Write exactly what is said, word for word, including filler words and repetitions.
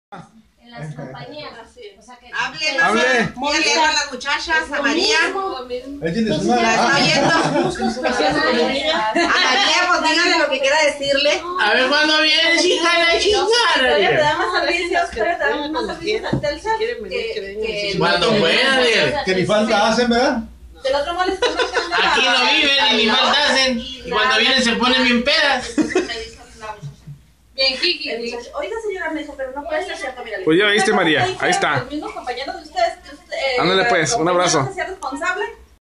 En las compañías. O sea que Hable, hable. Muy bien a las muchachas, a María. Échenle su La está mano. oyendo. A María, pues dígale lo que quiera decirle. A ver cuándo viene, hija la chingada. Todavía te da más servicios, todavía te da más servicios en Telcel que... Cuando pueda, dígale. Que ni falta hacen, ¿verdad? Del otro modo les pongo Aquí no viven y ni falta hacen. Y cuando vienen se ponen bien pedas. Bien, Kiki. Oiga, señora, me dijo, pero no puede ser cierto, mira. Pues ya viste, María, ahí está. Los mismos compañeros de ustedes, que usted, eh, Ándale, pues, un abrazo. que sea responsable.